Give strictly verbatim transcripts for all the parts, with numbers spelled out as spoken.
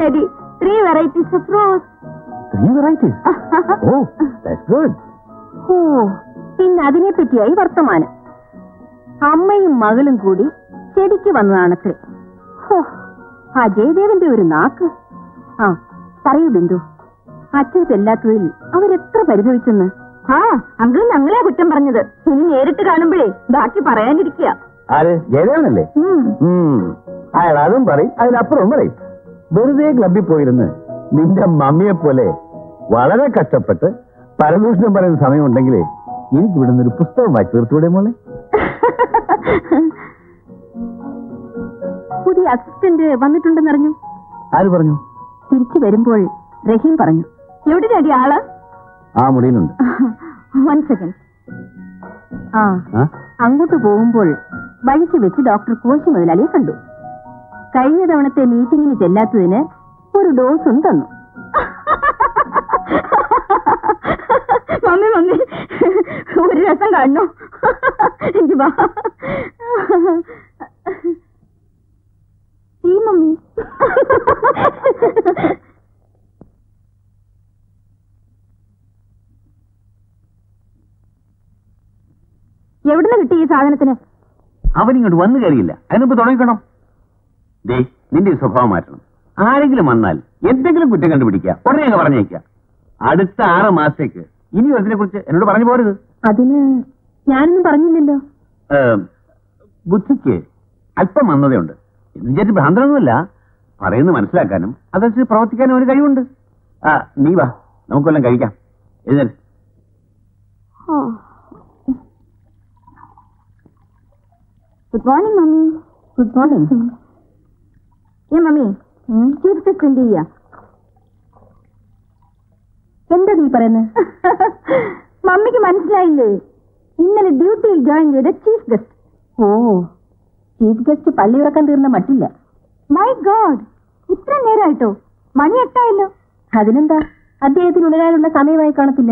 Daddy. Three varieties of rose. Three varieties? Oh, that's good. Oh, പിന്നെ അതിനെ പറ്റിയായി വർത്തമാനം. അമ്മയും മകളും കൂടി ചെടിക്ക് വന്നതാണത്രേ. ഹോ, ആ ജയദേവന്റെ ഒരു നാക്ക്. ആ പറയൂ ബിന്ദു, അച്ഛൻ ചെല്ലാത്തതിൽ അവരെത്ര പരിഭവിച്ചെന്ന്. ആ അങ്കിൾ ഞങ്ങളെ കുറ്റം പറഞ്ഞത്. ഇനി നേരിട്ട് കാണുമ്പോഴേ ബാക്കി പറയാനിരിക്കുക. ആര്? ജയദേവനല്ലേ? അയാൾ അതും പറയും, അതിനപ്പുറവും പറയും. വെറുതെ ക്ലബിൽ പോയിരുന്ന് നിന്റെ മമ്മിയെ പോലെ വളരെ കഷ്ടപ്പെട്ട് പരദൂഷണം പറയുന്ന സമയമുണ്ടെങ്കിലേ എനിക്ക് ഇവിടുന്ന് ഒരു പുസ്തകം വായിച്ചു തീർത്തൂടെ മോളെ? പുതിയ അസിസ്റ്റന്റ് വന്നിട്ടുണ്ടെന്നറിഞ്ഞു. ആര് പറഞ്ഞു? തിരിച്ചു വരുമ്പോൾ റഹീം പറഞ്ഞു. എവിടെ ഡാഡി ആള്? ആ മുറിയിലുണ്ട്. One second. ആ അങ്ങോട്ട് പോകുമ്പോൾ വഴിക്ക് വെച്ച് ഡോക്ടർ കോശി മുതലാളിയെ കണ്ടു. കഴിഞ്ഞ തവണത്തെ മീറ്റിംഗിന് ചെല്ലാത്തതിന് ഒരു ഡോസും തന്നു. മമ്മി മമ്മി ഒരു രസം കാണണോ? എനിക്ക് വാ. ഈ മമ്മി എവിടുന്ന് കിട്ടി ഈ സാധനത്തിന്? അവനിങ്ങോട്ട് വന്നു കയറിയില്ല, അതിനിപ്പോ തുടങ്ങിക്കണം. ദേ നിന്റെ സ്വഭാവം മാറ്റണം. ആരെങ്കിലും വന്നാൽ എന്തെങ്കിലും കുറ്റം കണ്ടുപിടിക്കുക, ഉടനെ അങ്ങ് പറഞ്ഞേക്കുക. അടുത്ത ആറ് മാസത്തേക്ക് ഇനി അതിനെ കുറിച്ച് എന്നോട് പറഞ്ഞു പോരുത്. അതിന് ഞാനൊന്നും പറഞ്ഞില്ലല്ലോ. ബുദ്ധിക്ക് അല്പം മന്ദതയുണ്ട് എന്ന് വിചാരിച്ച് ഭ്രാന്തനൊന്നുമില്ല. പറയുന്നത് മനസ്സിലാക്കാനും അതനുസരിച്ച് പ്രവർത്തിക്കാനും ഒരു കഴിവുണ്ട്. ആ നീ വാ, നമുക്കെല്ലാം കഴിക്കാം. എഴുന്നേൽ. Good morning mummy. Good morning. ഏ മമ്മി, ചീഫ് ഗസ്റ്റ് എന്ത് ചെയ്യാ? എന്താ നീ പറയുന്നത്? മമ്മിക്ക് മനസ്സിലായില്ലേ? ഇന്നലെ ഡ്യൂട്ടിയിൽ ജോയിൻ ചെയ്ത ചീഫ് ഗസ്റ്റ്. ഓ, ചീഫ് ഗസ്റ്റ് പള്ളി ഉറക്കാൻ തീർന്ന മട്ടില്ല. മൈ ഗോഡ്, ഇത്ര നേരമായിട്ടോ? മണി എട്ടായല്ലോ. അതിനെന്താ, അദ്ദേഹത്തിന് ഉണരാനുള്ള സമയമായി കാണത്തില്ല.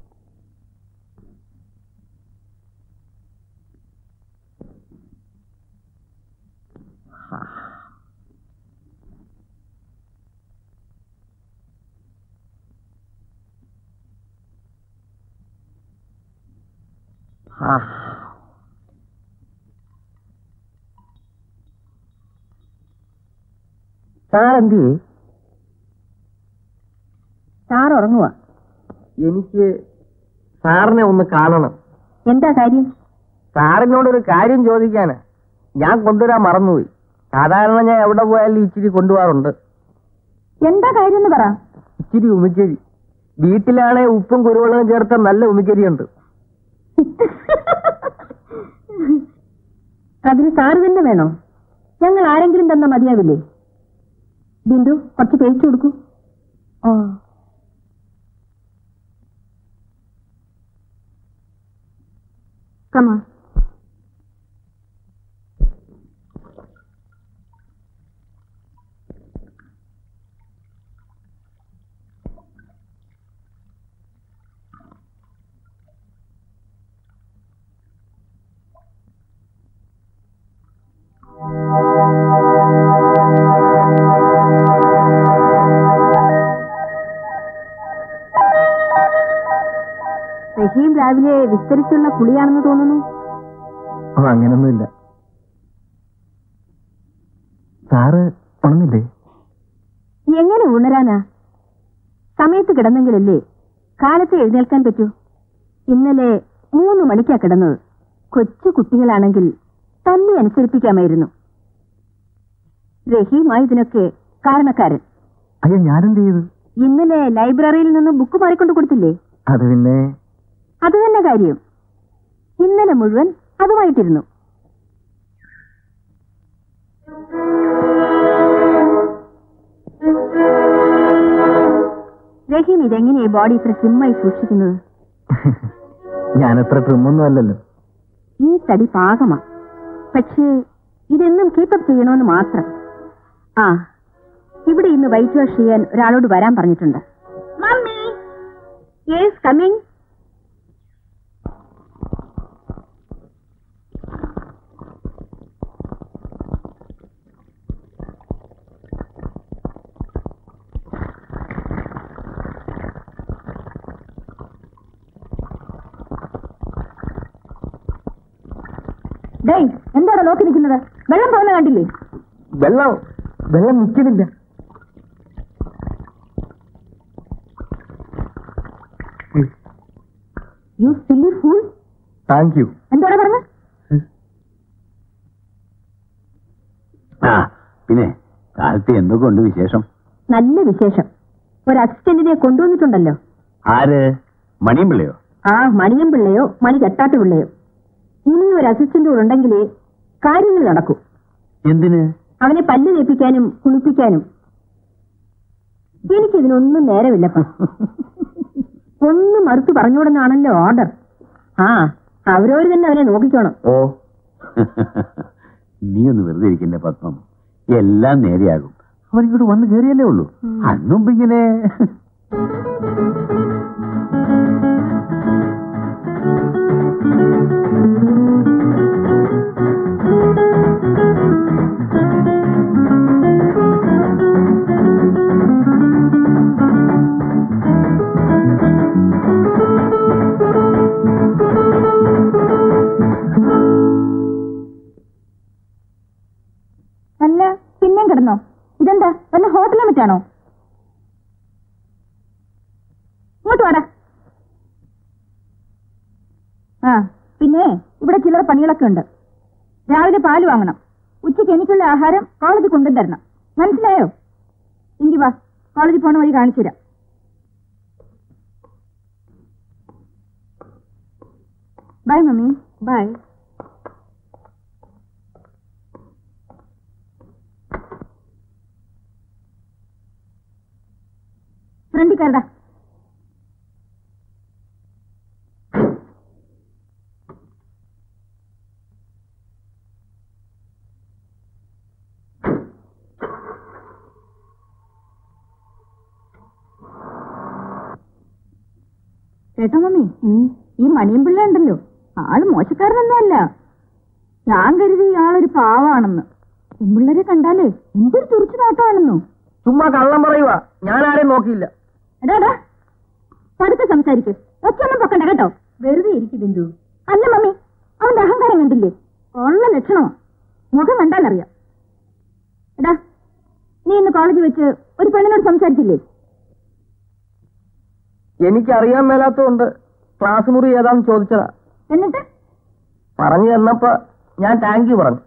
സാറെന്തി? സാർ ഉറങ്ങുക. എനിക്ക് സാറിനെ ഒന്ന് കാണണം. എന്താ കാര്യം? സാറിനോടൊരു കാര്യം ചോദിക്കാന്. ഞാൻ കൊണ്ടുവരാൻ മറന്നുപോയി. സാധാരണ ഞാൻ എവിടെ പോയാലും ഇച്ചിരി കൊണ്ടുപോകാറുണ്ട്. എന്താ കാര്യം എന്ന് പറ. ഇച്ചിരി ഉമിക്കരി. വീട്ടിലാണെ ഉപ്പും കുരുമുളകും ചേർത്ത നല്ല ഉമിക്കരിയുണ്ട്. അതിന് സാറ് തന്നെ വേണോ? ഞങ്ങൾ ആരെങ്കിലും തന്ന മതിയാവില്ലേ? ബിന്ദു, കുറച്ച് പേസ്റ്റ് കൊടുക്കൂ. ഓ, കമാ. റഹീം രാവിലെ വിസ്തരിച്ചുള്ള കുളിയാണെന്ന് തോന്നുന്നു. അങ്ങനൊന്നുമില്ല. സാറ് ഉണർന്നില്ലേ? എങ്ങനെ ഉണരാനാ? സമയത്ത് കിടന്നെങ്കിലല്ലേ കാലത്ത് എഴുന്നേൽക്കാൻ പറ്റൂ. ഇന്നലെ മൂന്ന് മണിക്കാ കിടന്നത്. കൊച്ചു കുട്ടികളാണെങ്കിൽ തല്ലി അനുസരിപ്പിക്കാമായിരുന്നു. റഹീമായി ഇതിനൊക്കെ കാരണക്കാരൻ. അയ്യോ, ഞാനെന്ത് ചെയ്തു? ഇന്നലെ ലൈബ്രറിയിൽ നിന്ന് ബുക്ക് മാറിക്കൊണ്ട് കൊടുത്തില്ലേ? അത് പിന്നെ അത് തന്നെ കാര്യം. ഇന്നലെ മുഴുവൻ അതുമായിട്ടിരുന്നു. റഹീം ഇതെങ്ങനെയാ ബോഡി ഇത്ര ട്രിമ്മായി സൂക്ഷിക്കുന്നത്? ഞാനത്ര ട്രിമ്മൊന്നും അല്ലല്ലോ. ഈ തടി പാകമാ, പക്ഷേ ഇതെന്നും കീപ്പപ്പ് ചെയ്യണമെന്ന് മാത്രം. ആ, ഇവിടെ ഇന്ന് വൈറ്റ് വാഷ് ചെയ്യാൻ ഒരാളോട് വരാൻ പറഞ്ഞിട്ടുണ്ട്. Mummy, yes coming. ഏയ് എന്താണ് നോക്കി നിൽക്കുന്നത്? വെള്ളം പോകുന്ന കണ്ടില്ലേ? വെള്ളം വെള്ളം നിൽക്കുന്നില്ല. You silly fool. Thank you. എന്താണ് പറഞ്ഞ? ആ പിന്നെ കാലത്ത് എന്തൊക്കെ ഉണ്ട് വിശേഷം? നല്ല വിശേഷം. ഒരു അസിസ്റ്റന്റിനെ കൊണ്ടുവന്നിട്ടുണ്ടല്ലോ. ആര്? മണിയും പിള്ളയോ? ആ മണിയം പിള്ളയോ മണി കെട്ടാട്ട് പിള്ളയോ. ഇനി ഒരു അസിസ്റ്റന്റ് കൂടെ ഉണ്ടെങ്കിലേ കാര്യങ്ങൾ നടക്കൂ. എന്തിന്? അവനെ പല്ല് തേപ്പിക്കാനും കുളിപ്പിക്കാനും. എനിക്കിതിനൊന്നും നേരമില്ലപ്പ. ഒന്ന് മറുത്തു പറഞ്ഞുകൊണ്ടെന്നാണല്ലോ ഓർഡർ. ആ അവരോര് തന്നെ അവനെ നോക്കിക്കോണം. ഓ നീ ഒന്ന് വെറുതെ ഇരിക്കണ്ടേ പത്മം, എല്ലാം നേരെയാകും. അവനിങ്ങോട്ട് വന്ന് കയറിയല്ലേ ഉള്ളൂ. അന്നും ഇങ്ങനെ അല്ല പിന്നെയും കിടന്നോ? ഇതെന്താ വല്ല ഹോട്ടലും വെച്ചാണോ? ഇങ്ങോട്ട് വാടാ. ആ പിന്നെ ഇവിടെ ചില പണികളൊക്കെ ഉണ്ട്. രാവിലെ പാല് വാങ്ങണം, ഉച്ചയ്ക്ക് എനിക്കുള്ള ആഹാരം കോളേജിൽ കൊണ്ടുതരണം. മനസ്സിലായോ? എങ്കിൽ വാ, കോളേജിൽ പോണ വഴി കാണിച്ചു തരാം. Bye mummy. ബൈ. ഫ്രണ്ടിൽ കയറടാ. കേട്ടോ മമ്മി, ഈ മണിയും പിള്ള ഉണ്ടല്ലോ, ആള് മോശക്കാരനൊന്നുമല്ല. ഞാൻ കരുതി ആളൊരു പാവാണെന്ന്. പെൺപിള്ളേരെ കണ്ടാലേ എന്തൊരു തുറച്ചു നോട്ടമാണെന്നോ. ചുമ്മാ കള്ളം പറയുക. ഞാൻ ആരെയും നോക്കിയില്ല. എടാ പതുക്കെ സംസാരിക്കും. ഒറ്റൊന്നും പൊക്കണ്ട കേട്ടോ. വെറുതെ ഇരിക്കും ബിന്ദു. അല്ല മമ്മി, അവന്റെ അഹങ്കാരം കണ്ടില്ലേ? ഉള്ള ലക്ഷണമോ. മുഖം കണ്ടാലറിയാം. എടാ നീ ഇന്ന് കോളേജിൽ വെച്ച് ഒരു പെണ്ണിനോട് സംസാരിച്ചില്ലേ? എനിക്കറിയാൻ മേലാത്തതുകൊണ്ട് ക്ലാസ് മുറി ഏതാന്ന് ചോദിച്ചതാ. എന്നിട്ട് പറഞ്ഞു തന്നപ്പോ ഞാൻ താങ്ക് യു പറഞ്ഞു.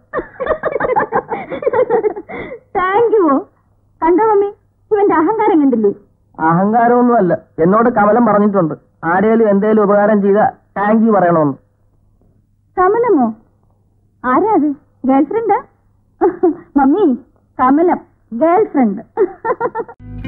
താങ്ക് യുവോ? കണ്ടോ മമ്മി, ഇവന്റെ അഹങ്കാരം കണ്ടില്ലേ? അഹങ്കാരമൊന്നുമല്ല. എന്നോട് കമലം പറഞ്ഞിട്ടുണ്ട്, ആരേലും എന്തേലും ഉപകാരം ചെയ്ത താങ്ക് യു പറയണമെന്ന്. കമലമോ? ആരാ അത്? ഗേൾഫ്രണ്ടാ? Mummy, Kamalam girlfriend.